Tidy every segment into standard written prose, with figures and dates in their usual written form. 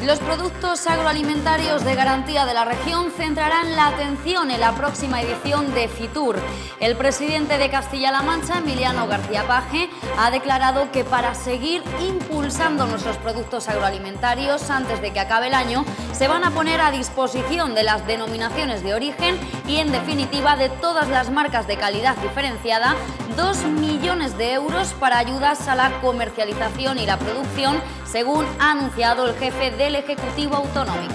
Los productos agroalimentarios de garantía de la región centrarán la atención en la próxima edición de Fitur. El presidente de Castilla-La Mancha, Emiliano García Paje, ha declarado que para seguir impulsando nuestros productos agroalimentarios antes de que acabe el año, se van a poner a disposición de las denominaciones de origen y, en definitiva, de todas las marcas de calidad diferenciada, 2 millones de euros para ayudas a la comercialización y la producción, según ha anunciado el jefe del Ejecutivo Autonómico.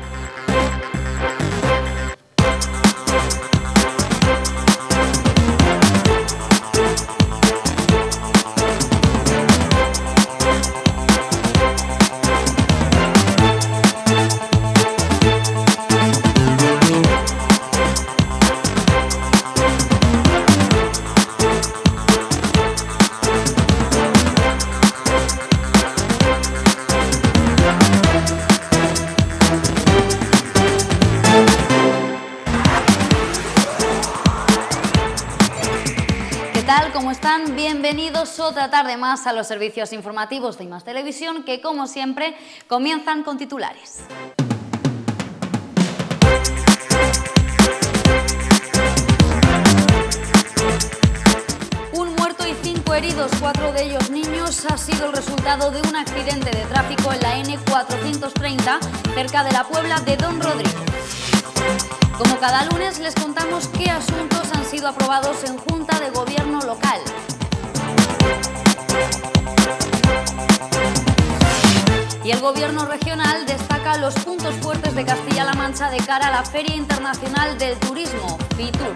¿Cómo están? Bienvenidos otra tarde más a los servicios informativos de I+ Televisión, que como siempre comienzan con titulares. Un muerto y 5 heridos, 4 de ellos niños, ha sido el resultado de un accidente de tráfico en la N430 cerca de la Puebla de Don Rodrigo. Como cada lunes, les contamos qué asuntos han sido aprobados en Junta de Gobierno local. Y el Gobierno regional destaca los puntos fuertes de Castilla-La Mancha de cara a la Feria Internacional del Turismo, Fitur.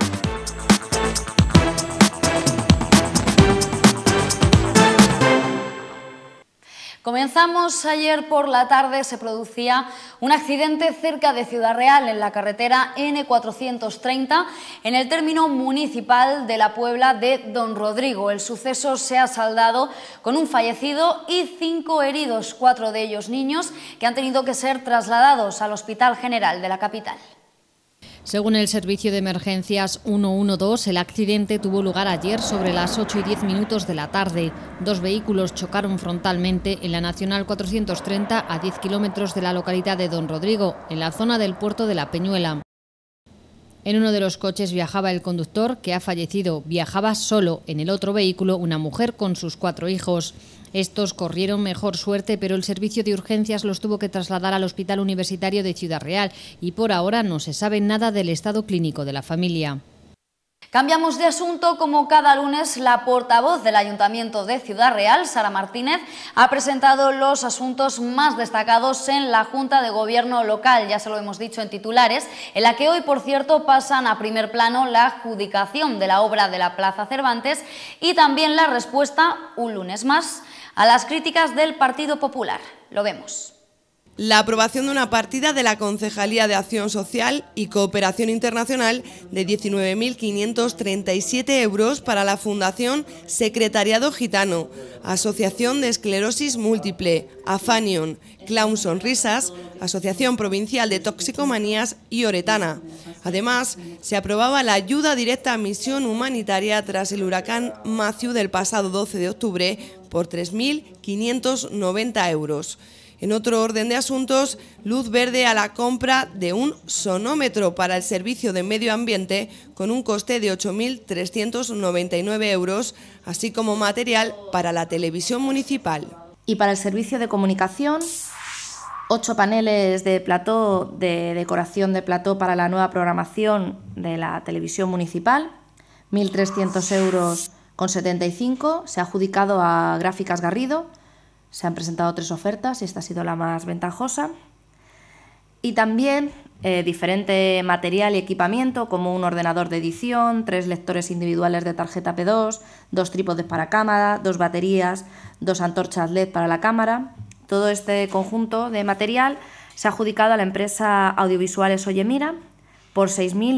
Comenzamos. Ayer por la tarde se producía un accidente cerca de Ciudad Real en la carretera N430 en el término municipal de la Puebla de Don Rodrigo. El suceso se ha saldado con un fallecido y 5 heridos, 4 de ellos niños, que han tenido que ser trasladados al Hospital General de la capital. Según el Servicio de Emergencias 112, el accidente tuvo lugar ayer sobre las 8:10 de la tarde. 2 vehículos chocaron frontalmente en la Nacional 430 a 10 kilómetros de la localidad de Don Rodrigo, en la zona del puerto de La Peñuela. En uno de los coches viajaba el conductor, que ha fallecido. Viajaba solo. En el otro vehículo una mujer con sus 4 hijos. Estos corrieron mejor suerte, pero el servicio de urgencias los tuvo que trasladar al Hospital Universitario de Ciudad Real y por ahora no se sabe nada del estado clínico de la familia. Cambiamos de asunto. Como cada lunes, la portavoz del Ayuntamiento de Ciudad Real, Sara Martínez, ha presentado los asuntos más destacados en la Junta de Gobierno local, ya se lo hemos dicho en titulares, en la que hoy, por cierto, pasan a primer plano la adjudicación de la obra de la Plaza Cervantes y también la respuesta, un lunes más, a las críticas del Partido Popular. Lo vemos. La aprobación de una partida de la Concejalía de Acción Social y Cooperación Internacional de 19.537 euros para la Fundación Secretariado Gitano, Asociación de Esclerosis Múltiple, Afanion, Clown Sonrisas, Asociación Provincial de Toxicomanías y Oretana. Además, se aprobaba la ayuda directa a misión humanitaria tras el huracán Matthew del pasado 12 de octubre por 3.590 euros. En otro orden de asuntos, luz verde a la compra de un sonómetro para el Servicio de Medio Ambiente con un coste de 8.399 euros, así como material para la televisión municipal. Y para el Servicio de Comunicación, 8 paneles de plató, de decoración de plató para la nueva programación de la televisión municipal, 1.300 euros con 75, se ha adjudicado a Gráficas Garrido. Se han presentado 3 ofertas y esta ha sido la más ventajosa. Y también diferente material y equipamiento, como un ordenador de edición, 3 lectores individuales de tarjeta P2, 2 trípodes para cámara, 2 baterías, 2 antorchas LED para la cámara. Todo este conjunto de material se ha adjudicado a la empresa Audiovisuales Oyemira por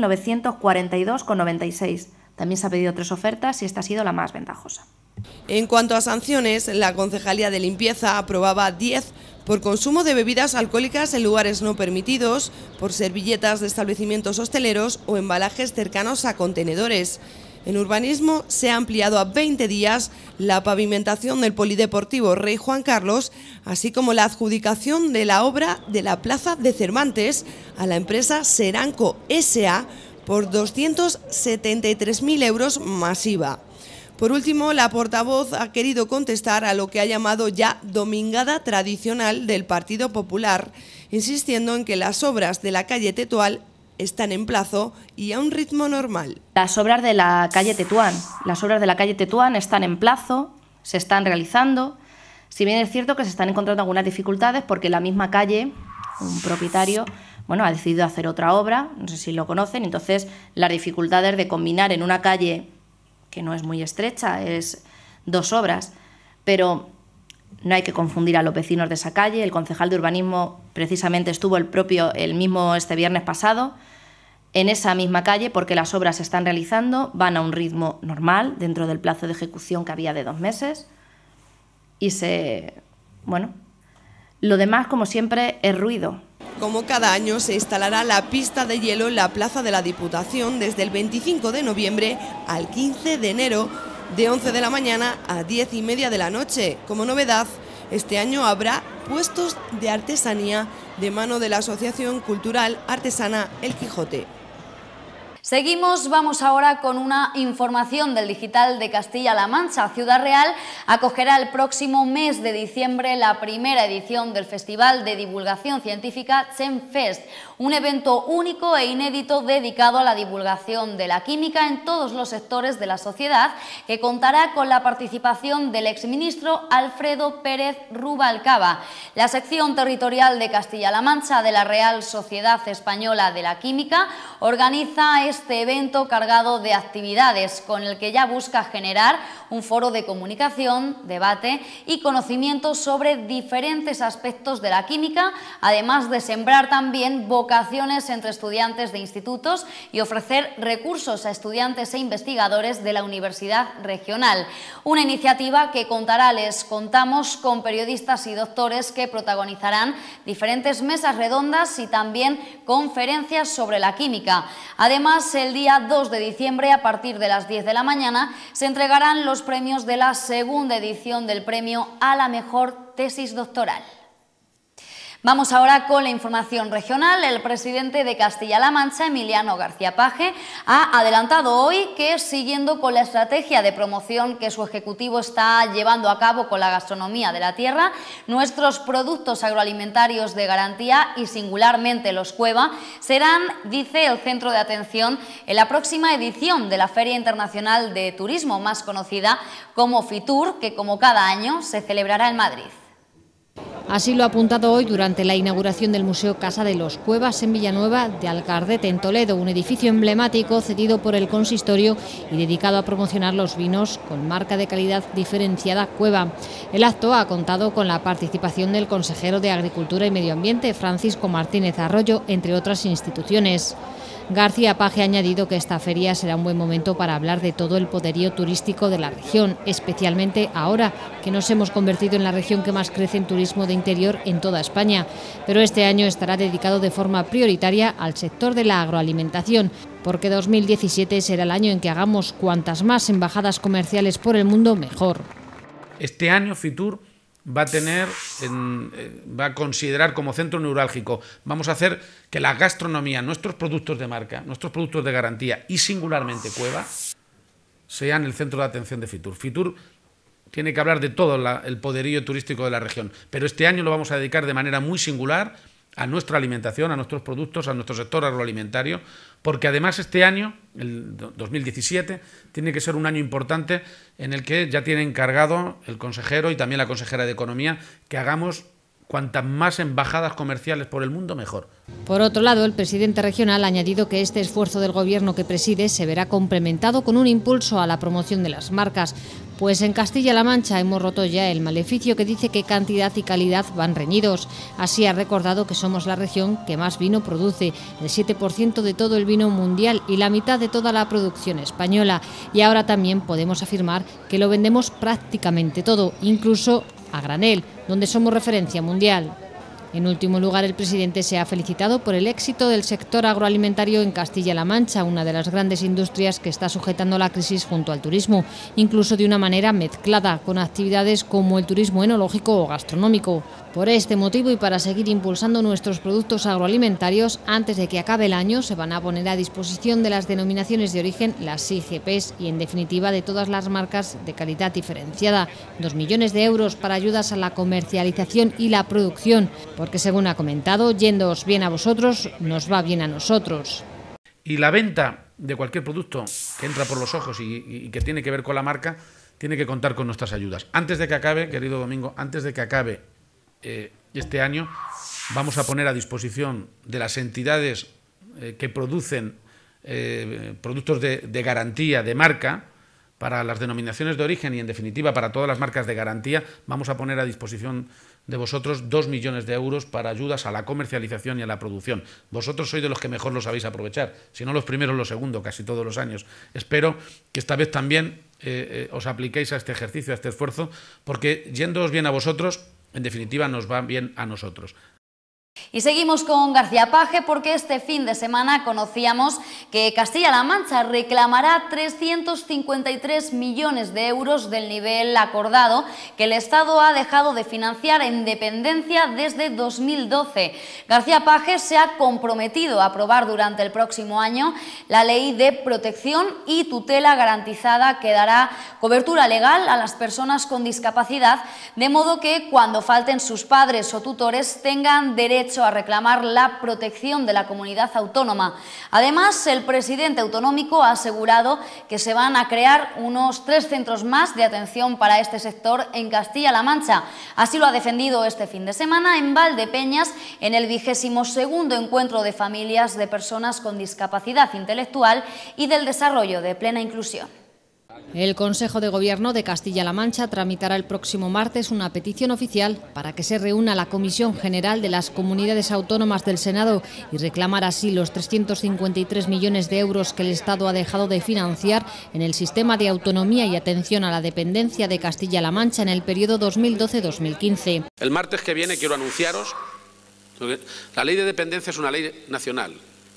6.942,96. También se ha pedido 3 ofertas y esta ha sido la más ventajosa. En cuanto a sanciones, la Concejalía de Limpieza aprobaba 10 por consumo de bebidas alcohólicas en lugares no permitidos, por servilletas de establecimientos hosteleros o embalajes cercanos a contenedores. En urbanismo se ha ampliado a 20 días la pavimentación del Polideportivo Rey Juan Carlos, así como la adjudicación de la obra de la Plaza de Cervantes a la empresa Seranco S.A. por 273.000 euros masiva. Por último, la portavoz ha querido contestar a lo que ha llamado ya domingada tradicional del Partido Popular, insistiendo en que las obras de la calle Tetuán están en plazo y a un ritmo normal. Las obras de la calle Tetuán están en plazo, se están realizando, si bien es cierto que se están encontrando algunas dificultades porque la misma calle, un propietario, ha decidido hacer otra obra, no sé si lo conocen, entonces las dificultades de combinar en una calle que no es muy estrecha, es 2 obras, pero no hay que confundir a los vecinos de esa calle. El concejal de urbanismo precisamente estuvo el mismo este viernes pasado en esa misma calle porque las obras se están realizando, van a un ritmo normal dentro del plazo de ejecución que había de 2 meses y lo demás, como siempre, es ruido. Como cada año, se instalará la pista de hielo en la Plaza de la Diputación desde el 25 de noviembre al 15 de enero, de 11 de la mañana a 10:30 de la noche. Como novedad, este año habrá puestos de artesanía de mano de la Asociación Cultural Artesana El Quijote. Seguimos, vamos ahora con una información del digital de Castilla-La Mancha. Ciudad Real acogerá el próximo mes de diciembre la primera edición del Festival de Divulgación Científica ChenFest, un evento único e inédito dedicado a la divulgación de la química en todos los sectores de la sociedad, que contará con la participación del exministro Alfredo Pérez Rubalcaba. La sección territorial de Castilla-La Mancha de la Real Sociedad Española de la Química organiza este evento cargado de actividades, con el que ya busca generar un foro de comunicación, debate y conocimiento sobre diferentes aspectos de la química, además de sembrar también vocaciones entre estudiantes de institutos y ofrecer recursos a estudiantes e investigadores de la Universidad Regional. Una iniciativa que contará, les contamos, con periodistas y doctores que protagonizarán diferentes mesas redondas y también conferencias sobre la química. Además, el día 2 de diciembre, a partir de las 10 de la mañana, se entregarán los premios de la segunda edición del premio a la mejor tesis doctoral. Vamos ahora con la información regional. El presidente de Castilla-La Mancha, Emiliano García Paje, ha adelantado hoy que, siguiendo con la estrategia de promoción que su ejecutivo está llevando a cabo con la gastronomía de la tierra, nuestros productos agroalimentarios de garantía y singularmente los Cueva serán, dice, el centro de atención en la próxima edición de la Feria Internacional de Turismo, más conocida como Fitur, que como cada año se celebrará en Madrid. Así lo ha apuntado hoy durante la inauguración del Museo Casa de los Cuevas en Villanueva de Alcardete, en Toledo, un edificio emblemático cedido por el consistorio y dedicado a promocionar los vinos con marca de calidad diferenciada Cueva. El acto ha contado con la participación del consejero de Agricultura y Medio Ambiente, Francisco Martínez Arroyo, entre otras instituciones. García Paje ha añadido que esta feria será un buen momento para hablar de todo el poderío turístico de la región, especialmente ahora que nos hemos convertido en la región que más crece en turismo de interior en toda España. Pero este año estará dedicado de forma prioritaria al sector de la agroalimentación, porque 2017 será el año en que hagamos cuantas más embajadas comerciales por el mundo, mejor. Este año Fitur va a considerar como centro neurálgico. Vamos a hacer que la gastronomía, nuestros productos de marca, nuestros productos de garantía y singularmente Cueva sean el centro de atención de Fitur. Fitur tiene que hablar de todo el poderío turístico de la región, pero este año lo vamos a dedicar de manera muy singular a nuestra alimentación, a nuestros productos, a nuestro sector agroalimentario, porque además este año, el 2017, tiene que ser un año importante en el que ya tiene encargado el consejero y también la consejera de Economía que hagamos cuantas más embajadas comerciales por el mundo, mejor. Por otro lado, el presidente regional ha añadido que este esfuerzo del gobierno que preside se verá complementado con un impulso a la promoción de las marcas, pues en Castilla-La Mancha hemos roto ya el maleficio que dice que cantidad y calidad van reñidos. Así ha recordado que somos la región que más vino produce, el 7% de todo el vino mundial y la mitad de toda la producción española. Y ahora también podemos afirmar que lo vendemos prácticamente todo, incluso a granel, donde somos referencia mundial. En último lugar, el presidente se ha felicitado por el éxito del sector agroalimentario en Castilla-La Mancha, una de las grandes industrias que está sujetando la crisis junto al turismo, incluso de una manera mezclada, con actividades como el turismo enológico o gastronómico. Por este motivo y para seguir impulsando nuestros productos agroalimentarios, antes de que acabe el año se van a poner a disposición de las denominaciones de origen, las IGPs y, en definitiva, de todas las marcas de calidad diferenciada. 2 millones de euros para ayudas a la comercialización y la producción, porque, según ha comentado, yéndoos bien a vosotros, nos va bien a nosotros. Y la venta de cualquier producto que entra por los ojos y que tiene que ver con la marca, tiene que contar con nuestras ayudas. Antes de que acabe, querido Domingo, antes de que acabe este año, vamos a poner a disposición de las entidades que producen productos de garantía, de marca, para las denominaciones de origen y, en definitiva, para todas las marcas de garantía, vamos a poner a disposición de vosotros 2 millones de euros para ayudas a la comercialización y a la producción. Vosotros sois de los que mejor lo sabéis aprovechar, si no los primeros, los segundos, casi todos los años. Espero que esta vez también os apliquéis a este ejercicio, a este esfuerzo, porque yéndoos bien a vosotros, en definitiva, nos va bien a nosotros. Y seguimos con García Paje, porque este fin de semana conocíamos que Castilla-La Mancha reclamará 353 millones de euros del nivel acordado que el Estado ha dejado de financiar en dependencia desde 2012. García Paje se ha comprometido a aprobar durante el próximo año la Ley de Protección y Tutela Garantizada, que dará cobertura legal a las personas con discapacidad, de modo que cuando falten sus padres o tutores tengan derecho a reclamar la protección de la comunidad autónoma. Además, el presidente autonómico ha asegurado que se van a crear unos 3 centros más de atención para este sector en Castilla-La Mancha. Así lo ha defendido este fin de semana en Valdepeñas, en el 22º encuentro de familias de personas con discapacidad intelectual y del desarrollo de plena inclusión. El Consejo de Gobierno de Castilla-La Mancha tramitará el próximo martes una petición oficial para que se reúna la Comisión General de las Comunidades Autónomas del Senado y reclamar así los 353 millones de euros que el Estado ha dejado de financiar en el sistema de autonomía y atención a la dependencia de Castilla-La Mancha en el periodo 2012-2015. El martes que viene quiero anunciaros que la ley de dependencia es una ley nacional,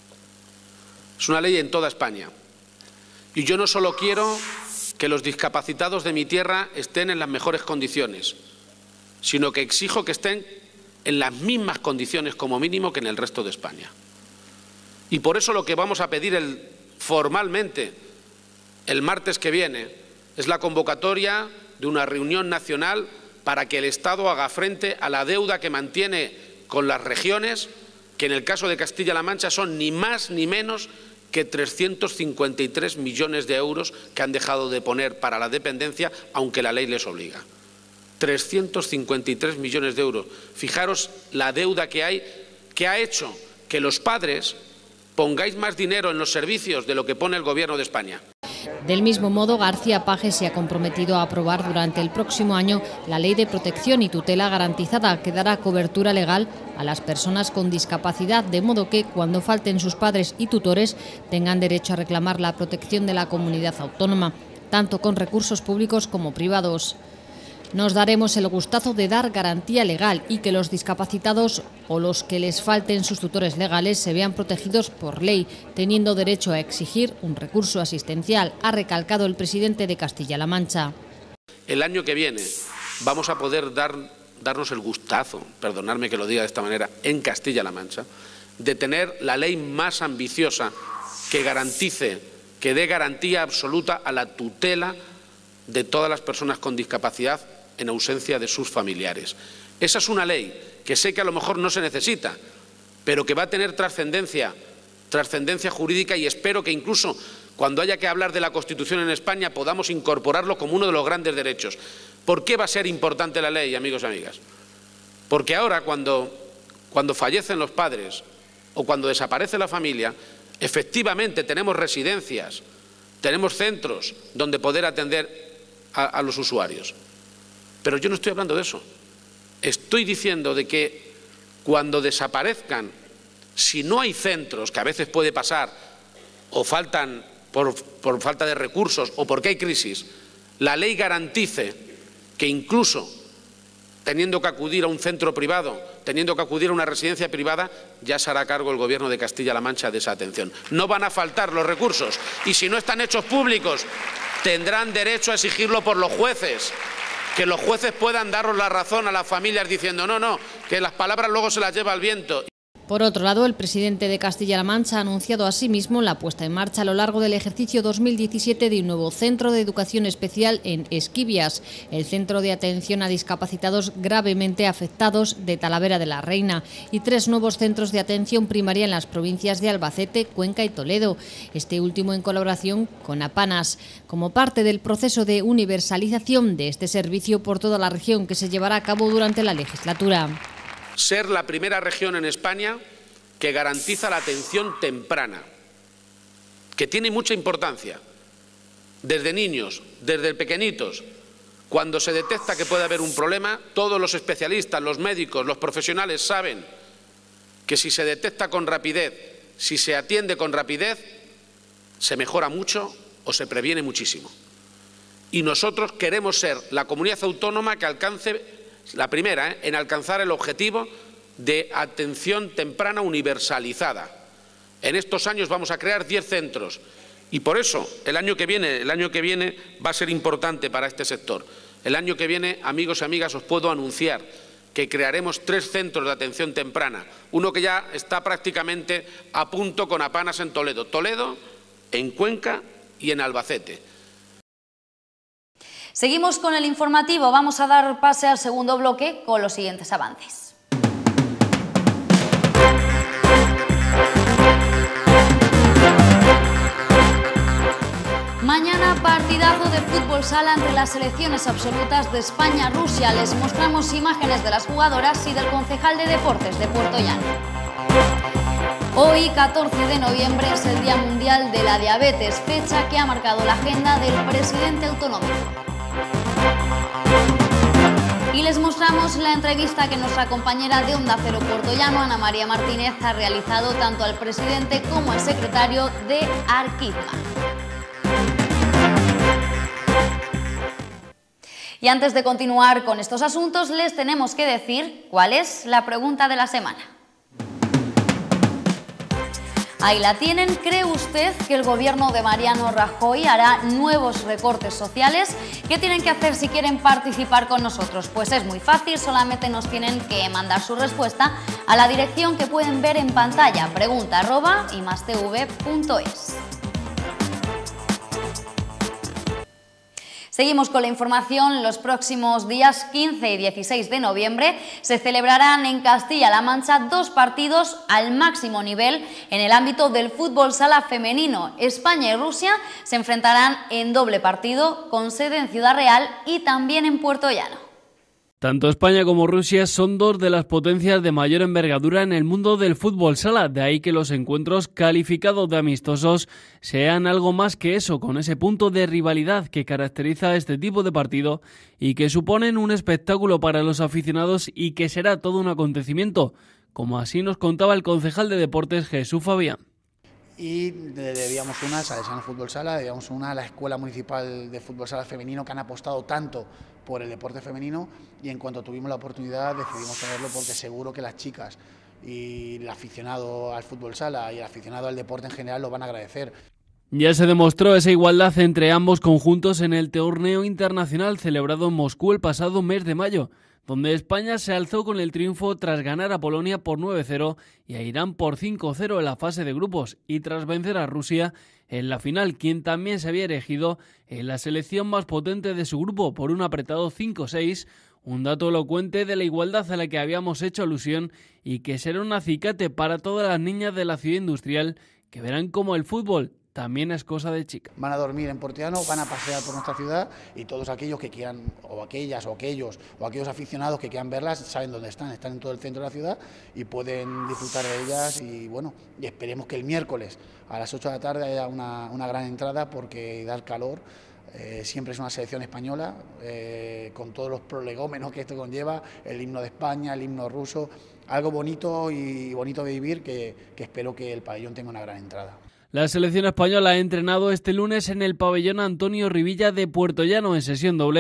es una ley en toda España. Y yo no solo quiero que los discapacitados de mi tierra estén en las mejores condiciones, sino que exijo que estén en las mismas condiciones como mínimo que en el resto de España. Y por eso lo que vamos a pedir formalmente el martes que viene es la convocatoria de una reunión nacional para que el Estado haga frente a la deuda que mantiene con las regiones, que en el caso de Castilla-La Mancha son ni más ni menos que 353 millones de euros que han dejado de poner para la dependencia, aunque la ley les obliga. 353 millones de euros. Fijaros la deuda que hay, que ha hecho que los padres pongáis más dinero en los servicios de lo que pone el Gobierno de España. Del mismo modo, García Paje se ha comprometido a aprobar durante el próximo año la Ley de Protección y Tutela Garantizada, que dará cobertura legal a las personas con discapacidad, de modo que, cuando falten sus padres y tutores, tengan derecho a reclamar la protección de la comunidad autónoma, tanto con recursos públicos como privados. Nos daremos el gustazo de dar garantía legal y que los discapacitados o los que les falten sus tutores legales se vean protegidos por ley, teniendo derecho a exigir un recurso asistencial, ha recalcado el presidente de Castilla-La Mancha. El año que viene vamos a poder darnos el gustazo, perdonadme que lo diga de esta manera, en Castilla-La Mancha, de tener la ley más ambiciosa que garantice, que dé garantía absoluta a la tutela de todas las personas con discapacidad en ausencia de sus familiares. Esa es una ley que sé que a lo mejor no se necesita, pero que va a tener trascendencia jurídica, y espero que incluso cuando haya que hablar de la Constitución en España podamos incorporarlo como uno de los grandes derechos. ¿Por qué va a ser importante la ley, amigos y amigas? Porque ahora, cuando fallecen los padres o cuando desaparece la familia, efectivamente tenemos residencias, tenemos centros donde poder atender a los usuarios. Pero yo no estoy hablando de eso. Estoy diciendo de que cuando desaparezcan, si no hay centros, que a veces puede pasar, o faltan por falta de recursos o porque hay crisis, la ley garantice que incluso teniendo que acudir a un centro privado, teniendo que acudir a una residencia privada, ya se hará cargo el Gobierno de Castilla-La Mancha de esa atención. No van a faltar los recursos y si no están hechos públicos tendrán derecho a exigirlo por los jueces, que los jueces puedan daros la razón a las familias diciendo no, que las palabras luego se las lleva el viento. Por otro lado, el presidente de Castilla-La Mancha ha anunciado asimismo la puesta en marcha a lo largo del ejercicio 2017 de un nuevo centro de educación especial en Esquivias, el centro de atención a discapacitados gravemente afectados de Talavera de la Reina, y 3 nuevos centros de atención primaria en las provincias de Albacete, Cuenca y Toledo, este último en colaboración con Apanas, como parte del proceso de universalización de este servicio por toda la región que se llevará a cabo durante la legislatura. Ser la primera región en España que garantiza la atención temprana, que tiene mucha importancia, desde niños, desde pequeñitos. Cuando se detecta que puede haber un problema, todos los especialistas, los médicos, los profesionales saben que si se detecta con rapidez, si se atiende con rapidez, se mejora mucho o se previene muchísimo. Y nosotros queremos ser la comunidad autónoma que alcance, la primera, en alcanzar el objetivo de atención temprana universalizada. En estos años vamos a crear 10 centros y por eso el año que viene va a ser importante para este sector. El año que viene, amigos y amigas, os puedo anunciar que crearemos 3 centros de atención temprana. Uno que ya está prácticamente a punto con Apanas en Toledo, en Cuenca y en Albacete. Seguimos con el informativo. Vamos a dar pase al segundo bloque con los siguientes avances. Mañana partidazo de fútbol sala entre las selecciones absolutas de España-Rusia. Les mostramos imágenes de las jugadoras y del concejal de deportes de Puertollano. Hoy, 14 de noviembre, es el Día Mundial de la Diabetes, fecha que ha marcado la agenda del presidente autonómico. Y les mostramos la entrevista que nuestra compañera de Onda Cero Puertollano, Ana María Martínez, ha realizado tanto al presidente como al secretario de Arquitma. Y antes de continuar con estos asuntos, les tenemos que decir cuál es la pregunta de la semana. Ahí la tienen. ¿Cree usted que el gobierno de Mariano Rajoy hará nuevos recortes sociales? ¿Qué tienen que hacer si quieren participar con nosotros? Pues es muy fácil, solamente nos tienen que mandar su respuesta a la dirección que pueden ver en pantalla, pregunta@imastv.es. Seguimos con la información. Los próximos días 15 y 16 de noviembre se celebrarán en Castilla-La Mancha 2 partidos al máximo nivel en el ámbito del fútbol sala femenino. España y Rusia se enfrentarán en doble partido con sede en Ciudad Real y también en Puertollano. Tanto España como Rusia son 2 de las potencias de mayor envergadura en el mundo del fútbol sala, de ahí que los encuentros calificados de amistosos sean algo más que eso, con ese punto de rivalidad que caracteriza este tipo de partido y que suponen un espectáculo para los aficionados y que será todo un acontecimiento, como así nos contaba el concejal de deportes Jesús Fabián. Y debíamos una a Salesianos Fútbol Sala, debíamos una a la Escuela Municipal de Fútbol Sala Femenino, que han apostado tanto por el deporte femenino, y en cuanto tuvimos la oportunidad decidimos tenerlo porque seguro que las chicas y el aficionado al fútbol sala y el aficionado al deporte en general lo van a agradecer. Ya se demostró esa igualdad entre ambos conjuntos en el torneo internacional celebrado en Moscú el pasado mes de mayo, donde España se alzó con el triunfo tras ganar a Polonia por 9-0 y a Irán por 5-0 en la fase de grupos y tras vencer a Rusia en la final, quien también se había erigido en la selección más potente de su grupo por un apretado 5-6, un dato elocuente de la igualdad a la que habíamos hecho alusión y que será un acicate para todas las niñas de la ciudad industrial que verán cómo el fútbol también es cosa de chica. Van a dormir en Puertollano, van a pasear por nuestra ciudad y todos aquellos que quieran, o aquellas, o aquellos, o aquellos aficionados que quieran verlas, saben dónde están en todo el centro de la ciudad y pueden disfrutar de ellas y bueno, y esperemos que el miércoles a las 8 de la tarde haya una gran entrada porque da el calor. Siempre es una selección española, con todos los prolegómenos que esto conlleva, el himno de España, el himno ruso, algo bonito y bonito de vivir que espero que el pabellón tenga una gran entrada. La selección española ha entrenado este lunes en el pabellón Antonio Rivilla de Puertollano en sesión doble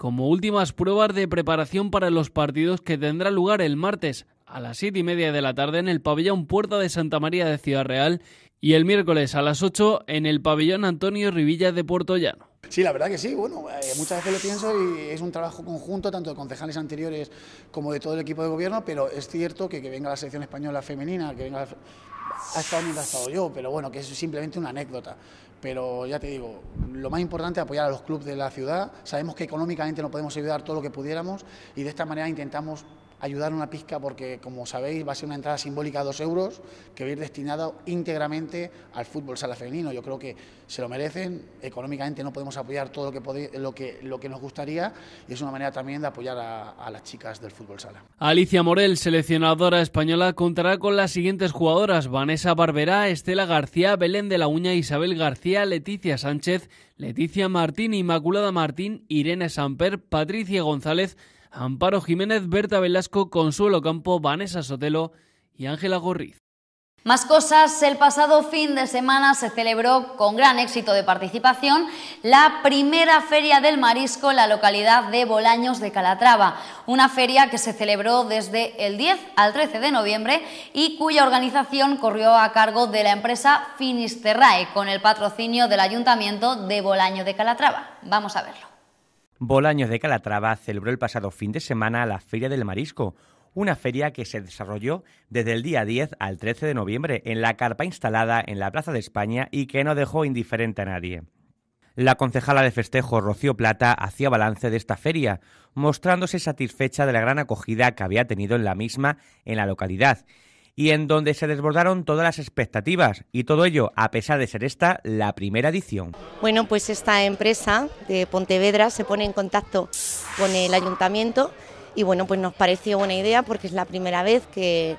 como últimas pruebas de preparación para los partidos que tendrán lugar el martes a las 7:30 de la tarde en el pabellón Puerta de Santa María de Ciudad Real y el miércoles a las 8 en el pabellón Antonio Rivilla de Puerto Llano. Sí, la verdad que sí, bueno, muchas veces lo pienso y es un trabajo conjunto, tanto de concejales anteriores como de todo el equipo de gobierno, pero es cierto que venga la selección española femenina, que venga, ha estado mientras he estado yo, pero bueno, que es simplemente una anécdota. Pero ya te digo, lo más importante es apoyar a los clubes de la ciudad. Sabemos que económicamente no podemos ayudar todo lo que pudiéramos y de esta manera intentamos ayudar una pizca porque, como sabéis, va a ser una entrada simbólica de 2 euros que va a ir destinada íntegramente al fútbol sala femenino. Yo creo que se lo merecen, económicamente no podemos apoyar todo lo que nos gustaría y es una manera también de apoyar a las chicas del fútbol sala. Alicia Morel, seleccionadora española, contará con las siguientes jugadoras: Vanessa Barberá, Estela García, Belén de la Uña, Isabel García, Leticia Sánchez, Leticia Martín, Inmaculada Martín, Irene Samper, Patricia González, Amparo Jiménez, Berta Velasco, Consuelo Campo, Vanessa Sotelo y Ángela Gorriz. Más cosas, el pasado fin de semana se celebró con gran éxito de participación la primera Feria del Marisco en la localidad de Bolaños de Calatrava, una feria que se celebró desde el 10 al 13 de noviembre y cuya organización corrió a cargo de la empresa Finisterrae con el patrocinio del Ayuntamiento de Bolaños de Calatrava. Vamos a verlo. Bolaños de Calatrava celebró el pasado fin de semana la Feria del Marisco, una feria que se desarrolló desde el día 10 al 13 de noviembre en la carpa instalada en la Plaza de España y que no dejó indiferente a nadie. La concejala de festejo Rocío Plata hacía balance de esta feria, mostrándose satisfecha de la gran acogida que había tenido en la misma en la localidad y en donde se desbordaron todas las expectativas, y todo ello a pesar de ser esta la primera edición. Bueno, pues esta empresa de Pontevedra se pone en contacto con el ayuntamiento y bueno, pues nos pareció buena idea porque es la primera vez que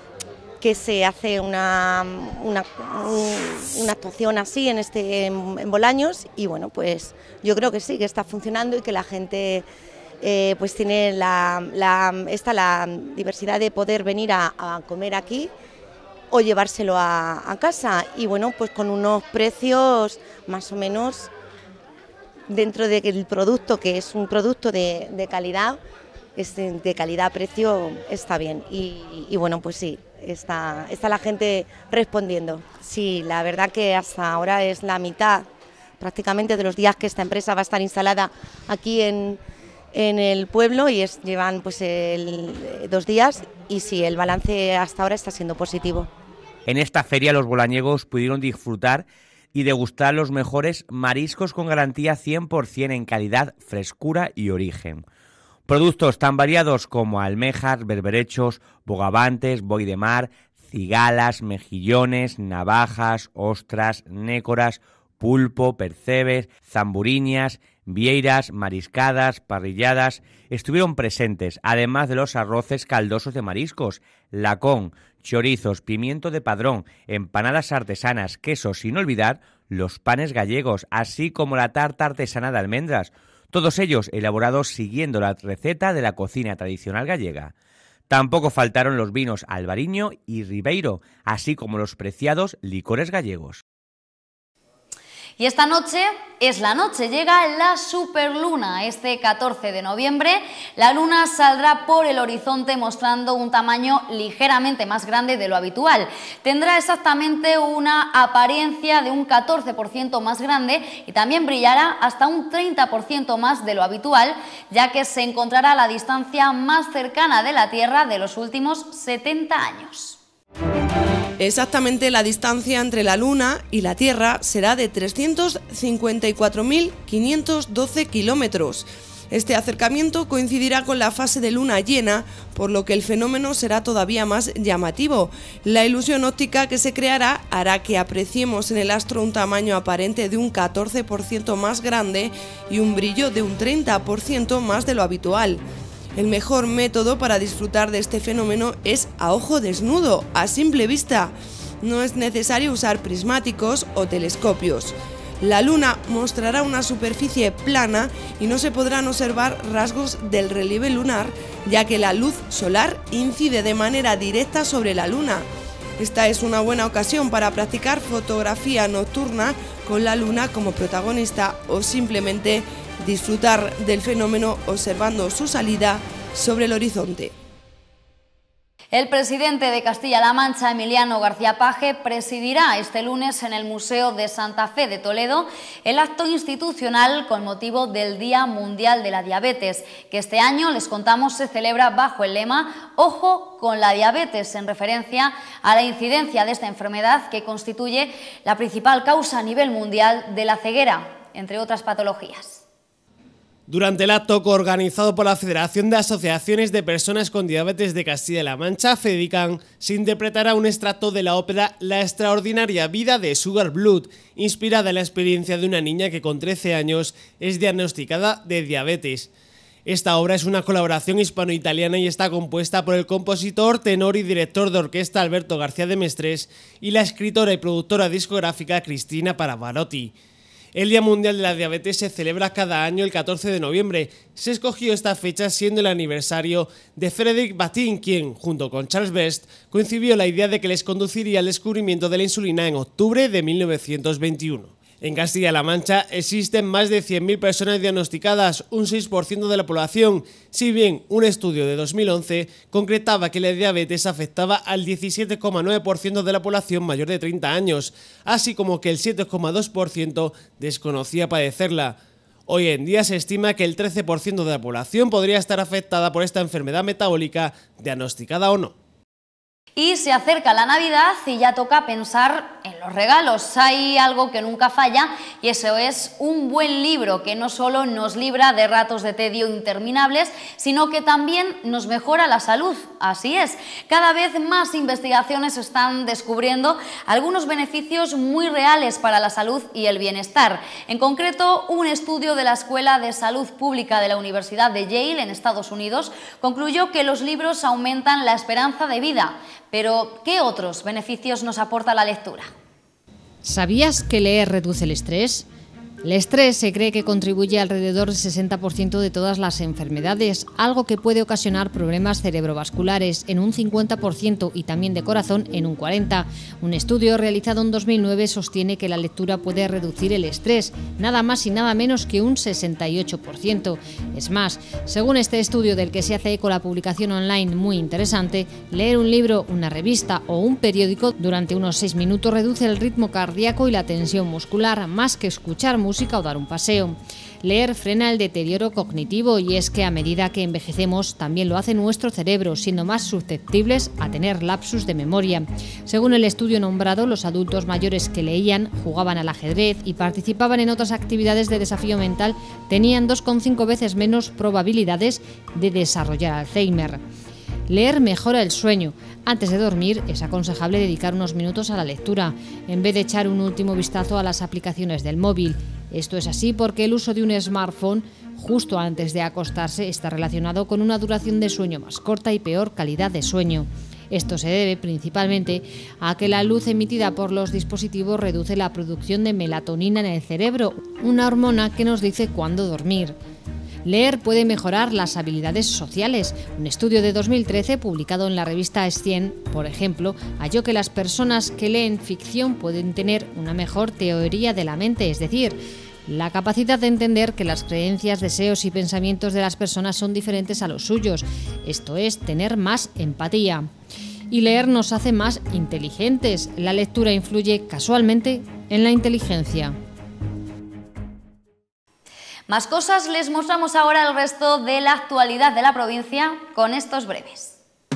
se hace una actuación así en Bolaños y bueno, pues yo creo que sí, que está funcionando y que la gente pues tiene la diversidad de poder venir a comer aquí o llevárselo a casa y bueno, pues con unos precios más o menos dentro del producto, que es un producto de calidad, de calidad-precio está bien y bueno, pues sí, está la gente respondiendo. Sí, la verdad que hasta ahora es la mitad prácticamente de los días que esta empresa va a estar instalada aquí en el pueblo y llevan pues 2 días y sí, el balance hasta ahora está siendo positivo. En esta feria los bolañegos pudieron disfrutar y degustar los mejores mariscos con garantía 100% en calidad, frescura y origen. Productos tan variados como almejas, berberechos, bogavantes, boy de mar, cigalas, mejillones, navajas, ostras, nécoras, pulpo, percebes, zamburiñas, vieiras, mariscadas, parrilladas, estuvieron presentes, además de los arroces caldosos de mariscos, lacón, chorizos, pimiento de padrón, empanadas artesanas, quesos, sin olvidar los panes gallegos, así como la tarta artesana de almendras, todos ellos elaborados siguiendo la receta de la cocina tradicional gallega. Tampoco faltaron los vinos Albariño y Ribeiro, así como los preciados licores gallegos. Y esta noche es la noche, llega la superluna. Este 14 de noviembre la luna saldrá por el horizonte mostrando un tamaño ligeramente más grande de lo habitual. Tendrá exactamente una apariencia de un 14% más grande y también brillará hasta un 30% más de lo habitual, ya que se encontrará a la distancia más cercana de la Tierra de los últimos 70 años. Exactamente la distancia entre la Luna y la Tierra será de 354.512 kilómetros. Este acercamiento coincidirá con la fase de luna llena, por lo que el fenómeno será todavía más llamativo. La ilusión óptica que se creará hará que apreciemos en el astro un tamaño aparente de un 14% más grande y un brillo de un 30% más de lo habitual. El mejor método para disfrutar de este fenómeno es a ojo desnudo, a simple vista. No es necesario usar prismáticos o telescopios. La luna mostrará una superficie plana y no se podrán observar rasgos del relieve lunar, ya que la luz solar incide de manera directa sobre la luna. Esta es una buena ocasión para practicar fotografía nocturna con la luna como protagonista o simplemente disfrutar del fenómeno observando su salida sobre el horizonte. El presidente de Castilla-La Mancha, Emiliano García Paje, presidirá este lunes en el Museo de Santa Fe de Toledo el acto institucional con motivo del Día Mundial de la Diabetes, que este año, les contamos, se celebra bajo el lema "Ojo con la diabetes", en referencia a la incidencia de esta enfermedad que constituye la principal causa a nivel mundial de la ceguera, entre otras patologías. Durante el acto coorganizado por la Federación de Asociaciones de Personas con Diabetes de Castilla-La Mancha, FEDICAN, se interpretará un extracto de la ópera La extraordinaria vida de Sugar Blood, inspirada en la experiencia de una niña que con 13 años es diagnosticada de diabetes. Esta obra es una colaboración hispano-italiana y está compuesta por el compositor, tenor y director de orquesta Alberto García de Mestres y la escritora y productora discográfica Cristina Pavarotti. El Día Mundial de la Diabetes se celebra cada año el 14 de noviembre. Se escogió esta fecha siendo el aniversario de Frédéric Battin, quien, junto con Charles Best, concibió la idea de que les conduciría al descubrimiento de la insulina en octubre de 1921. En Castilla-La Mancha existen más de 100.000 personas diagnosticadas, un 6% de la población, si bien un estudio de 2011 concretaba que la diabetes afectaba al 17,9% de la población mayor de 30 años, así como que el 7,2% desconocía padecerla. Hoy en día se estima que el 13% de la población podría estar afectada por esta enfermedad metabólica, diagnosticada o no. Y se acerca la Navidad y ya toca pensar en los regalos. Hay algo que nunca falla y eso es un buen libro que no solo nos libra de ratos de tedio interminables, sino que también nos mejora la salud. Así es, cada vez más investigaciones están descubriendo algunos beneficios muy reales para la salud y el bienestar. En concreto, un estudio de la Escuela de Salud Pública de la Universidad de Yale en Estados Unidos concluyó que los libros aumentan la esperanza de vida. Pero, ¿qué otros beneficios nos aporta la lectura? ¿Sabías que leer reduce el estrés? El estrés se cree que contribuye alrededor del 60% de todas las enfermedades, algo que puede ocasionar problemas cerebrovasculares en un 50% y también de corazón en un 40%. Un estudio realizado en 2009 sostiene que la lectura puede reducir el estrés, nada más y nada menos que un 68%. Es más, según este estudio del que se hace eco la publicación online muy interesante, leer un libro, una revista o un periódico durante unos 6 minutos reduce el ritmo cardíaco y la tensión muscular, más que escuchar música o dar un paseo. Leer frena el deterioro cognitivo y es que a medida que envejecemos también lo hace nuestro cerebro, siendo más susceptibles a tener lapsus de memoria. Según el estudio nombrado, los adultos mayores que leían, jugaban al ajedrez y participaban en otras actividades de desafío mental tenían 2,5 veces menos probabilidades de desarrollar Alzheimer. Leer mejora el sueño. Antes de dormir es aconsejable dedicar unos minutos a la lectura, en vez de echar un último vistazo a las aplicaciones del móvil. Esto es así porque el uso de un smartphone justo antes de acostarse está relacionado con una duración de sueño más corta y peor calidad de sueño. Esto se debe principalmente a que la luz emitida por los dispositivos reduce la producción de melatonina en el cerebro, una hormona que nos dice cuándo dormir. Leer puede mejorar las habilidades sociales. Un estudio de 2013 publicado en la revista Science, por ejemplo, halló que las personas que leen ficción pueden tener una mejor teoría de la mente, es decir, la capacidad de entender que las creencias, deseos y pensamientos de las personas son diferentes a los suyos. Esto es, tener más empatía. Y leer nos hace más inteligentes. La lectura influye casualmente en la inteligencia. Más cosas, les mostramos ahora el resto de la actualidad de la provincia con estos breves.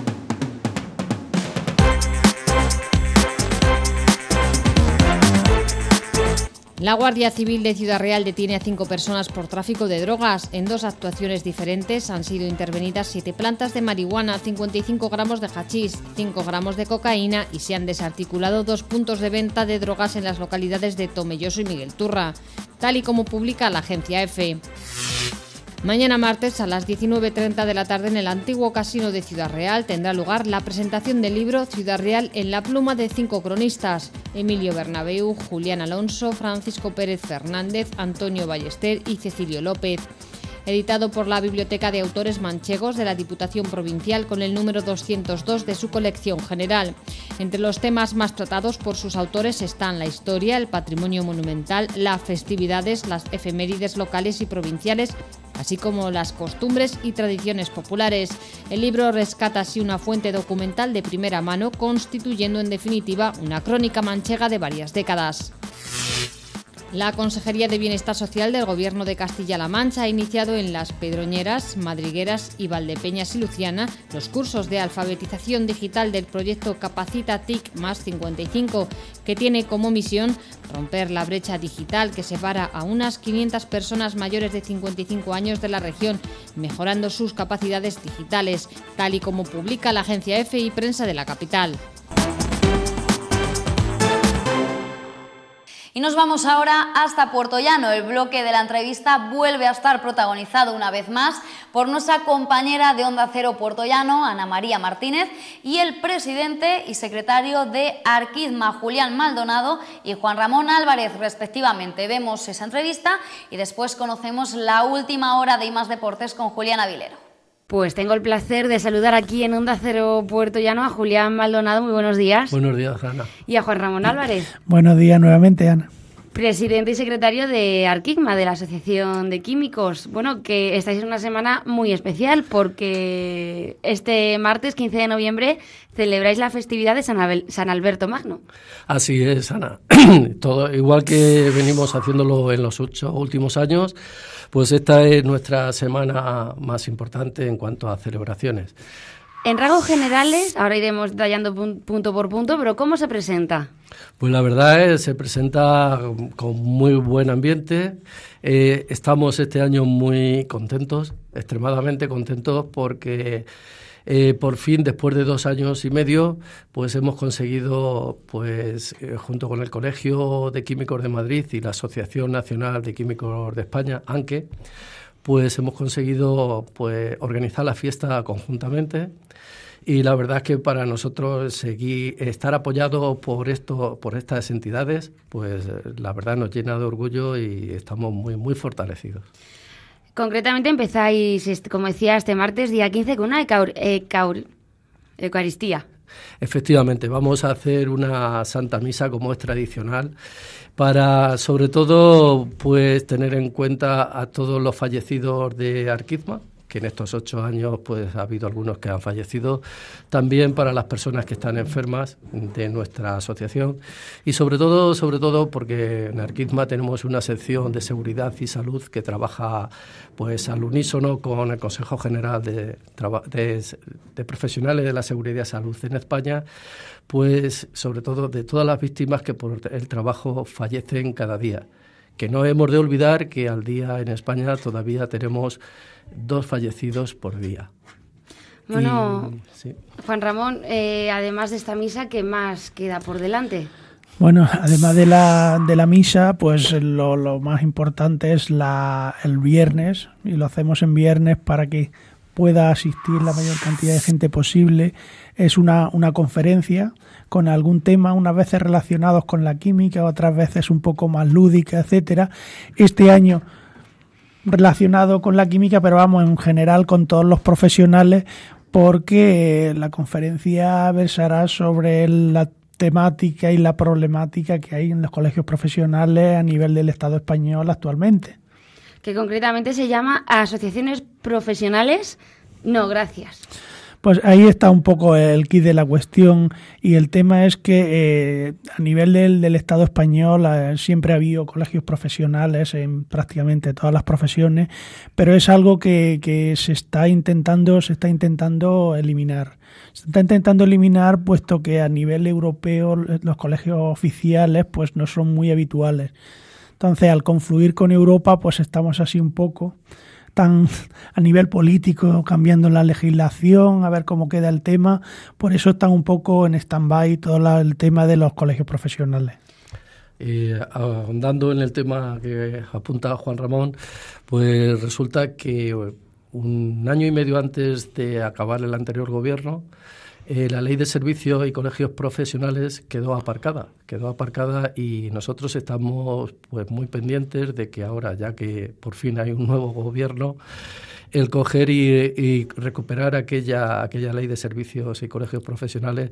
La Guardia Civil de Ciudad Real detiene a 5 personas por tráfico de drogas. En 2 actuaciones diferentes han sido intervenidas 7 plantas de marihuana, 55 gramos de hachís, 5 gramos de cocaína y se han desarticulado 2 puntos de venta de drogas en las localidades de Tomelloso y Miguel Turra, tal y como publica la agencia EFE. Mañana martes a las 19:30 de la tarde en el antiguo casino de Ciudad Real tendrá lugar la presentación del libro Ciudad Real en la pluma de 5 cronistas: Emilio Bernabéu, Julián Alonso, Francisco Pérez Fernández, Antonio Ballester y Cecilio López. editado por la Biblioteca de Autores Manchegos de la Diputación Provincial con el número 202 de su colección general. Entre los temas más tratados por sus autores están la historia, el patrimonio monumental, las festividades, las efemérides locales y provinciales, así como las costumbres y tradiciones populares. El libro rescata así una fuente documental de primera mano, constituyendo en definitiva una crónica manchega de varias décadas. La Consejería de Bienestar Social del Gobierno de Castilla-La Mancha ha iniciado en Las Pedroñeras, Madrigueras y Valdepeñas y Luciana los cursos de alfabetización digital del proyecto Capacita TIC +55, que tiene como misión romper la brecha digital que separa a unas 500 personas mayores de 55 años de la región, mejorando sus capacidades digitales, tal y como publica la agencia EFE y Prensa de la capital. Y nos vamos ahora hasta Puertollano. El bloque de la entrevista vuelve a estar protagonizado una vez más por nuestra compañera de Onda Cero Puertollano, Ana María Martínez, y el presidente y secretario de Arquidma, Julián Maldonado y Juan Ramón Álvarez, respectivamente. Vemos esa entrevista y después conocemos la última hora de I+ Deportes con Julián Avilero. Pues tengo el placer de saludar aquí en Onda Cero Puertollano a Julián Maldonado. Muy buenos días. Buenos días, Ana. Y a Juan Ramón Álvarez. Buenos días nuevamente, Ana. Presidente y secretario de Arquidma, de la Asociación de Químicos. Bueno, que estáis en una semana muy especial porque este martes 15 de noviembre celebráis la festividad de San Alberto Magno. Así es, Ana. Todo igual que venimos haciéndolo en los 8 últimos años, pues esta es nuestra semana más importante en cuanto a celebraciones. En rasgos generales, ahora iremos detallando punto por punto, pero ¿cómo se presenta? Pues la verdad es se presenta con muy buen ambiente. Estamos este año muy contentos, extremadamente contentos, porque por fin, después de 2 años y medio, pues hemos conseguido, pues junto con el Colegio de Químicos de Madrid y la Asociación Nacional de Químicos de España, ANQUE, pues hemos conseguido pues organizar la fiesta conjuntamente. Y la verdad es que para nosotros estar apoyados por estas entidades, pues la verdad nos llena de orgullo y estamos muy, muy fortalecidos. Concretamente empezáis, como decía, este martes, día 15, con una Eucaristía. Efectivamente, vamos a hacer una Santa Misa como es tradicional para, sobre todo, pues tener en cuenta a todos los fallecidos de Arquidma, que en estos 8 años pues ha habido algunos que han fallecido, también para las personas que están enfermas de nuestra asociación y sobre todo porque en Arquidma tenemos una sección de seguridad y salud que trabaja pues al unísono con el Consejo General de Profesionales de la Seguridad y Salud en España, pues sobre todo de todas las víctimas que por el trabajo fallecen cada día. Que no hemos de olvidar que al día en España todavía tenemos 2 fallecidos por día. Bueno, sí. Juan Ramón, además de esta misa, ¿qué más queda por delante? Bueno, además de la misa, pues lo más importante es el viernes, y lo hacemos en viernes para que pueda asistir la mayor cantidad de gente posible. Es una conferencia con algún tema, unas veces relacionados con la química, otras veces un poco más lúdica, etcétera. Este año relacionado con la química, pero vamos, en general con todos los profesionales, porque la conferencia versará sobre la temática y la problemática que hay en los colegios profesionales a nivel del Estado español actualmente. Que concretamente se llama Asociaciones Profesionales No Gracias. Pues ahí está un poco el quid de la cuestión, y el tema es que a nivel del Estado español siempre ha habido colegios profesionales en prácticamente todas las profesiones, pero es algo que se está intentando eliminar. Se está intentando eliminar puesto que a nivel europeo los colegios oficiales pues no son muy habituales. Entonces, al confluir con Europa, pues estamos así un poco tan a nivel político, cambiando la legislación, a ver cómo queda el tema. Por eso está un poco en stand-by todo el tema de los colegios profesionales. Ahondando en el tema que apunta Juan Ramón, pues resulta que un año y medio antes de acabar el anterior gobierno, la ley de servicios y colegios profesionales quedó aparcada y nosotros estamos pues muy pendientes de que ahora, ya que por fin hay un nuevo gobierno, el coger y recuperar aquella ley de servicios y colegios profesionales,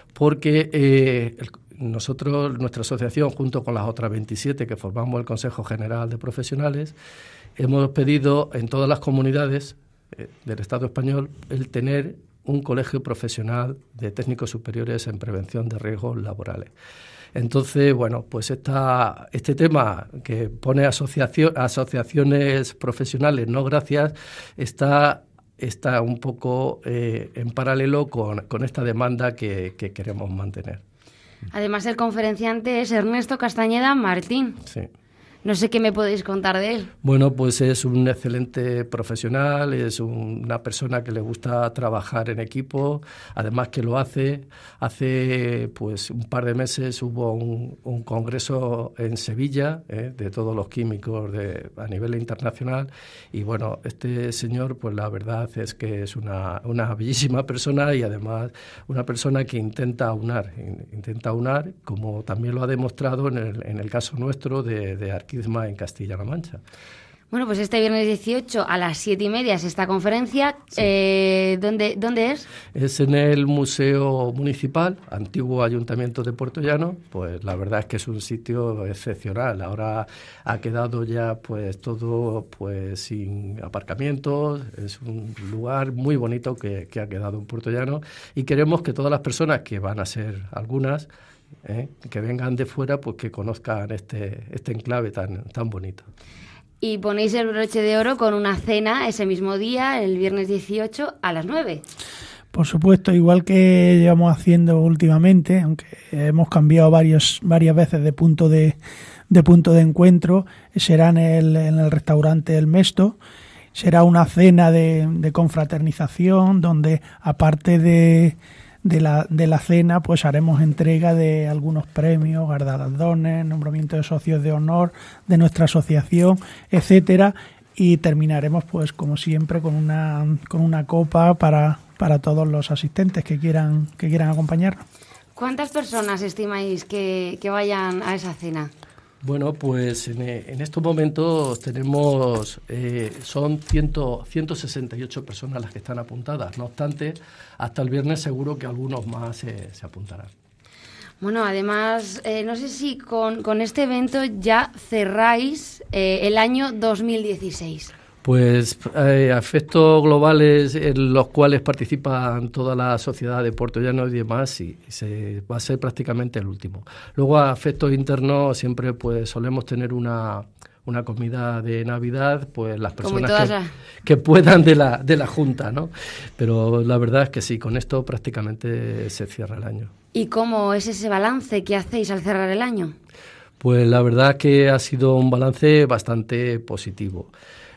porque nuestra asociación, junto con las otras 27 que formamos el Consejo General de Profesionales, hemos pedido en todas las comunidades del Estado español el tener un colegio profesional de técnicos superiores en prevención de riesgos laborales. Entonces, bueno, pues este tema que pone asociaciones profesionales no gracias está un poco en paralelo con esta demanda que queremos mantener. Además, el conferenciante es Ernesto Castañeda Martín. Sí. No sé qué me podéis contar de él. Bueno, pues es un excelente profesional, es una persona que le gusta trabajar en equipo, además que lo hace. Hace pues un par de meses hubo un congreso en Sevilla de todos los químicos a nivel internacional y bueno, este señor pues la verdad es que es una bellísima persona y además una persona que intenta aunar, como también lo ha demostrado en el caso nuestro de Arquitma en Castilla-La Mancha. Bueno, pues este viernes 18 a las 7:30 es esta conferencia. Sí. ¿Dónde es? Es en el Museo Municipal, antiguo Ayuntamiento de Puerto Llano. Pues la verdad es que es un sitio excepcional. Ahora ha quedado ya pues todo pues sin aparcamientos. Es un lugar muy bonito que ha quedado en Puerto Llano y queremos que todas las personas, que van a ser algunas, que vengan de fuera, pues que conozcan este enclave tan bonito. Y ponéis el broche de oro con una cena ese mismo día, el viernes 18 a las 9. Por supuesto, igual que llevamos haciendo últimamente, aunque hemos cambiado varias veces de punto de encuentro, será en el restaurante El Mesto. Será una cena de confraternización donde, aparte de la cena, pues haremos entrega de algunos premios, galardones, nombramiento de socios de honor de nuestra asociación, etcétera, y terminaremos pues como siempre con una copa para todos los asistentes que quieran acompañarnos. ¿Cuántas personas estimáis que vayan a esa cena? Bueno, pues en estos momentos tenemos, son 168 personas las que están apuntadas. No obstante, hasta el viernes seguro que algunos más se apuntarán. Bueno, además, no sé si con este evento ya cerráis el año 2016. Pues a efectos globales en los cuales participan toda la sociedad de Puerto Llano y demás, y va a ser prácticamente el último. Luego a efectos internos siempre pues solemos tener una comida de Navidad, pues las personas que puedan de la Junta, ¿no? Pero la verdad es que sí, con esto prácticamente se cierra el año. ¿Y cómo es ese balance que hacéis al cerrar el año? Pues la verdad es que ha sido un balance bastante positivo.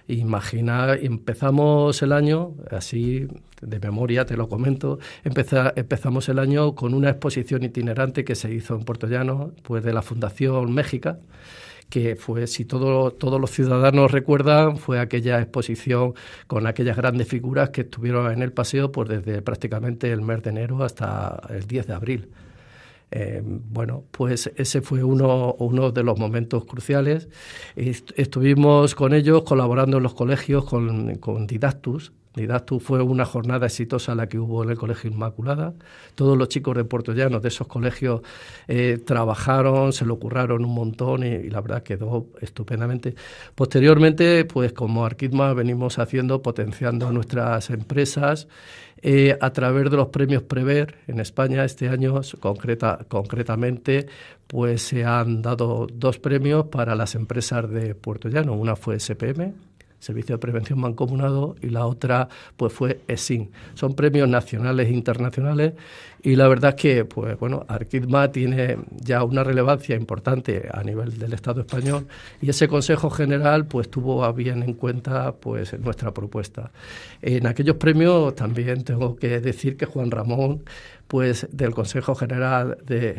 Empezamos el año, así de memoria te lo comento, empezamos el año con una exposición itinerante que se hizo en Puerto Llano, pues de la Fundación México, que fue, si todos los ciudadanos recuerdan, fue aquella exposición con aquellas grandes figuras que estuvieron en el paseo pues desde prácticamente el mes de enero hasta el 10 de abril. Bueno, pues ese fue uno de los momentos cruciales. Estuvimos con ellos colaborando en los colegios con Didactus. Didactus fue una jornada exitosa la que hubo en el Colegio Inmaculada. Todos los chicos de Puerto Llano, de esos colegios, trabajaron, se lo curraron un montón y la verdad quedó estupendamente. Posteriormente, pues como Arquitma venimos potenciando nuestras empresas a través de los premios Prever en España. Este año concretamente pues se han dado 2 premios para las empresas de Puerto Llano. Una fue SPM, Servicio de Prevención Mancomunado, y la otra pues fue ESIN. Son premios nacionales e internacionales y la verdad es que pues bueno, Arquitma tiene ya una relevancia importante a nivel del Estado español y ese Consejo General pues tuvo a bien en cuenta pues nuestra propuesta. En aquellos premios también tengo que decir que Juan Ramón, pues del Consejo General de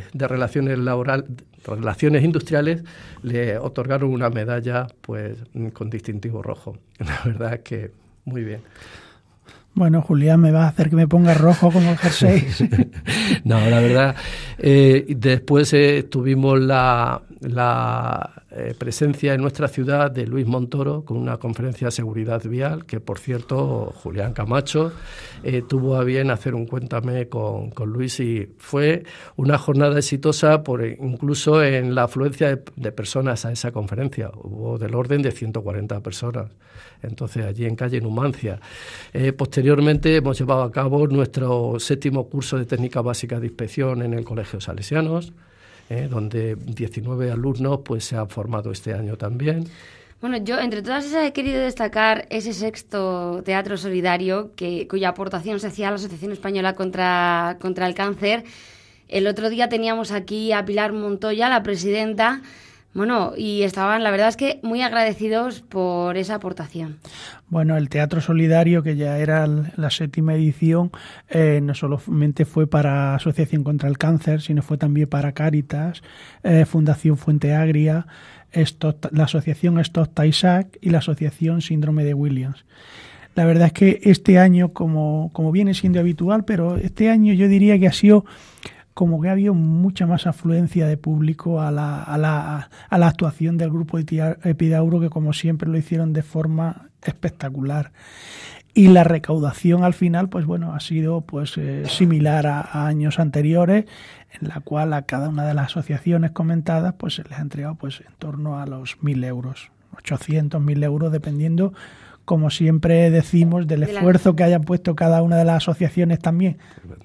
Relaciones Industriales, le otorgaron una medalla pues con distintivo rojo. La verdad es que Muy bien. Bueno, Julián, me vas a hacer que me ponga rojo como el jersey. No, la verdad, después tuvimos la presencia en nuestra ciudad de Luis Montoro con una conferencia de seguridad vial, que por cierto Julián Camacho tuvo a bien hacer un cuéntame con Luis, y fue una jornada exitosa incluso en la afluencia de personas a esa conferencia. Hubo del orden de 140 personas. Entonces, allí en calle Numancia. Posteriormente hemos llevado a cabo nuestro 7º curso de técnica básica de inspección en el Colegio Salesianos, donde 19 alumnos pues se han formado este año también. Bueno, yo entre todas esas he querido destacar ese 6º Teatro Solidario, cuya aportación se hacía a la Asociación Española contra el Cáncer. El otro día teníamos aquí a Pilar Montoya, la presidenta. Bueno, y estaban, la verdad es que muy agradecidos por esa aportación. Bueno, el Teatro Solidario, que ya era la 7ª edición, no solamente fue para Asociación contra el Cáncer, sino fue también para Cáritas, Fundación Fuente Agria, la Asociación Stop Tay-Sachs y la Asociación Síndrome de Williams. La verdad es que este año, como viene siendo habitual, pero este año yo diría que ha sido como que ha habido mucha más afluencia de público a la actuación del grupo Epidauro, que como siempre lo hicieron de forma espectacular. Y la recaudación al final, pues bueno, ha sido pues similar a años anteriores, en la cual a cada una de las asociaciones comentadas pues se les ha entregado pues en torno a los 1.000 euros, 800, 1.000 euros, dependiendo, como siempre decimos, del esfuerzo que hayan puesto cada una de las asociaciones también.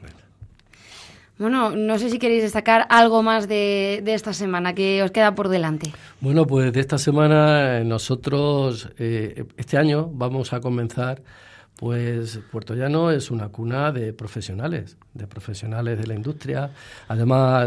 Bueno, no sé si queréis destacar algo más de esta semana que os queda por delante. Bueno, pues de esta semana nosotros este año vamos a comenzar, pues Puerto Llano es una cuna de profesionales de la industria. Además,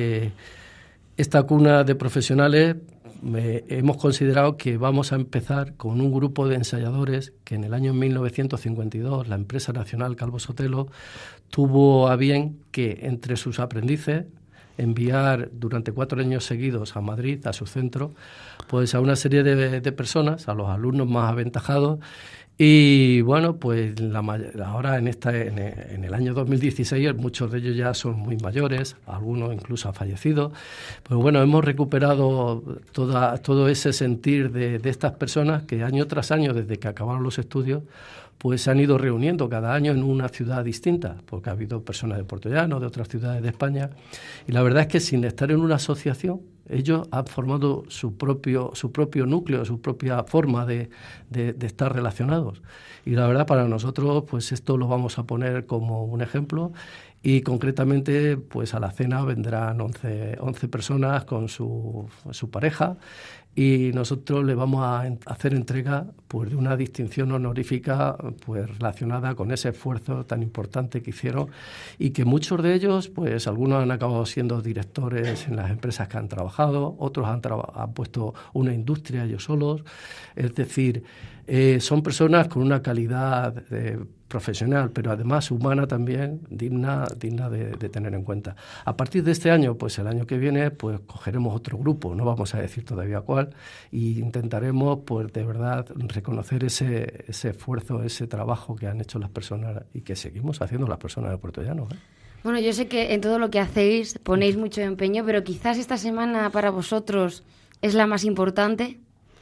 esta cuna de profesionales hemos considerado que vamos a empezar con un grupo de ensayadores que en el año 1952 la empresa nacional Calvo Sotelo tuvo a bien que entre sus aprendices enviar durante 4 años seguidos a Madrid, a su centro, pues a una serie de personas, a los alumnos más aventajados. Y bueno, pues ahora en el año 2016 muchos de ellos ya son muy mayores, algunos incluso han fallecido. Pues bueno, hemos recuperado todo ese sentir de estas personas que año tras año, desde que acabaron los estudios, pues se han ido reuniendo cada año en una ciudad distinta, porque ha habido personas de Puerto Llano, de otras ciudades de España, y la verdad es que sin estar en una asociación, ellos han formado su propio núcleo, su propia forma de estar relacionados. Y la verdad, para nosotros, pues esto lo vamos a poner como un ejemplo, y concretamente, pues a la cena vendrán 11 personas con su pareja, y nosotros le vamos a hacer entrega pues de una distinción honorífica pues relacionada con ese esfuerzo tan importante que hicieron, y que muchos de ellos, pues algunos han acabado siendo directores en las empresas que han trabajado, otros han puesto una industria ellos solos. Es decir, son personas con una calidad profesional, pero además humana también, digna de tener en cuenta. A partir de este año, pues el año que viene, pues cogeremos otro grupo, no vamos a decir todavía cuál, y intentaremos, pues de verdad, reconocer ese esfuerzo, ese trabajo que han hecho las personas y que seguimos haciendo las personas de Puerto Llano, ¿eh? Bueno, yo sé que en todo lo que hacéis ponéis mucho empeño, pero quizás esta semana para vosotros es la más importante.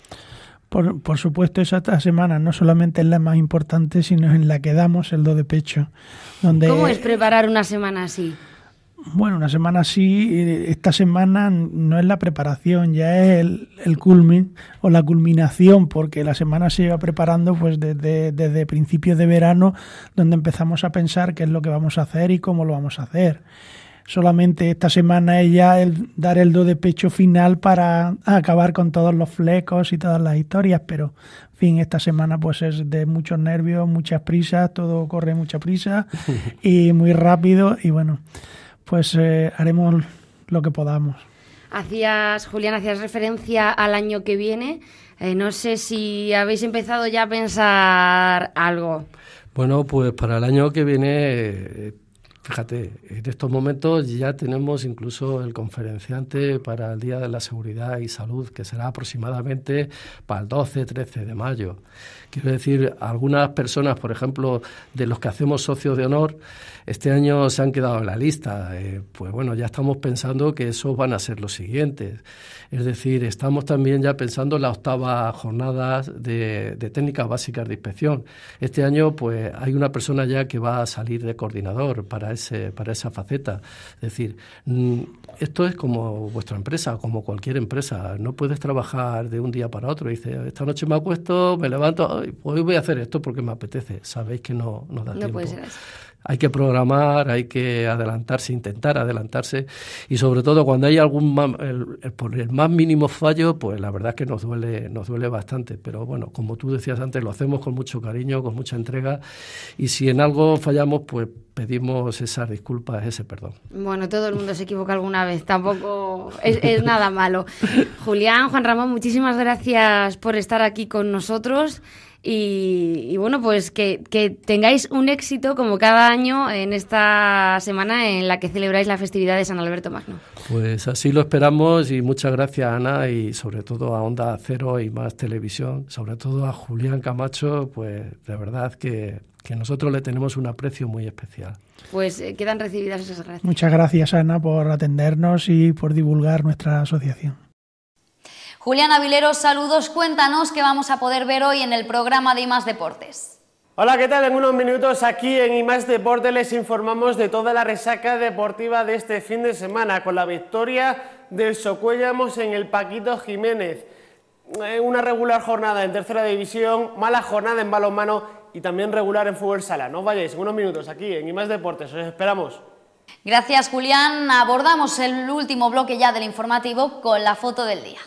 Por supuesto, esta semana no solamente es la más importante, sino en la que damos el do de pecho. ¿Cómo es preparar una semana así? Bueno, una semana así, esta semana no es la preparación, ya es el culmin o la culminación, porque la semana se va preparando pues desde principios de verano, donde empezamos a pensar qué es lo que vamos a hacer y cómo lo vamos a hacer. Solamente esta semana es ya el dar el do de pecho final para acabar con todos los flecos y todas las historias, pero en fin, esta semana pues es de muchos nervios, muchas prisas, todo corre mucha prisa y muy rápido, y bueno, pues haremos lo que podamos. Julián, hacías referencia al año que viene. No sé si habéis empezado ya a pensar algo. Bueno, pues para el año que viene Fíjate, en estos momentos ya tenemos incluso el conferenciante para el Día de la Seguridad y Salud, que será aproximadamente para el 12-13 de mayo. Quiero decir, algunas personas, por ejemplo, de los que hacemos socios de honor, este año se han quedado en la lista. Pues bueno, ya estamos pensando que esos van a ser los siguientes. Es decir, estamos también ya pensando en la 8ª jornada de técnicas básicas de inspección. Este año pues hay una persona ya que va a salir de coordinador para esa faceta. Es decir, esto es como vuestra empresa, como cualquier empresa. No puedes trabajar de un día para otro. Dices, esta noche me acuesto, me levanto, hoy voy a hacer esto porque me apetece. Sabéis que no da tiempo. No puede ser así. Hay que programar, hay que adelantarse, intentar adelantarse, y sobre todo cuando hay por el más mínimo fallo, pues la verdad es que nos duele bastante. Pero bueno, como tú decías antes, lo hacemos con mucho cariño, con mucha entrega, y si en algo fallamos, pues pedimos esas disculpas, ese perdón. Bueno, todo el mundo se equivoca alguna vez, tampoco es nada malo. Julián, Juan Ramón, muchísimas gracias por estar aquí con nosotros. Y bueno, pues que tengáis un éxito como cada año en esta semana en la que celebráis la festividad de San Alberto Magno. Pues así lo esperamos, y muchas gracias, Ana, y sobre todo a Onda Cero y Más Televisión, sobre todo a Julián Camacho, pues de verdad que nosotros le tenemos un aprecio muy especial. Pues quedan recibidas esas gracias. Muchas gracias, Ana, por atendernos y por divulgar nuestra asociación. Julián Avilero, saludos. Cuéntanos qué vamos a poder ver hoy en el programa de IMAS Deportes. Hola, ¿qué tal? En unos minutos aquí en IMAS Deportes les informamos de toda la resaca deportiva de este fin de semana, con la victoria del Socuéllamos en el Paquito Jiménez. Una regular jornada en tercera división, mala jornada en balonmano y también regular en fútbol sala. No os vayáis, en unos minutos aquí en IMAS Deportes, os esperamos. Gracias, Julián. Abordamos el último bloque ya del informativo con la foto del día.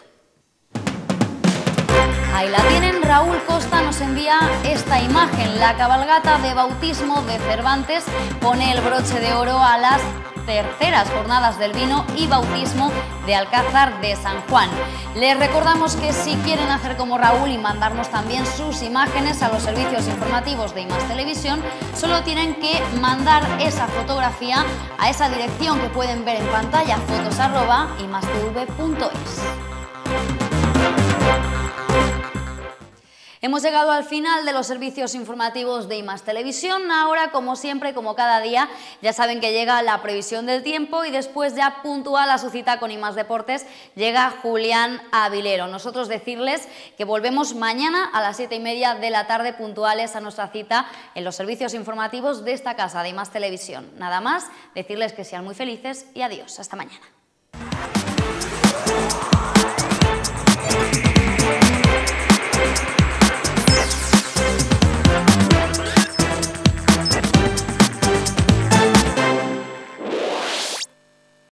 Ahí la tienen, Raúl Costa nos envía esta imagen. La cabalgata de bautismo de Cervantes pone el broche de oro a las terceras jornadas del vino y bautismo de Alcázar de San Juan. Les recordamos que si quieren hacer como Raúl y mandarnos también sus imágenes a los servicios informativos de IMAS Televisión, solo tienen que mandar esa fotografía a esa dirección que pueden ver en pantalla, fotos@imastv.es. Hemos llegado al final de los servicios informativos de IMAS Televisión. Ahora, como siempre, como cada día, ya saben que llega la previsión del tiempo y después, ya puntual a su cita con IMAS Deportes, llega Julián Avilero. Nosotros decirles que volvemos mañana a las 7:30 de la tarde puntuales a nuestra cita en los servicios informativos de esta casa de IMAS Televisión. Nada más, decirles que sean muy felices y adiós. Hasta mañana.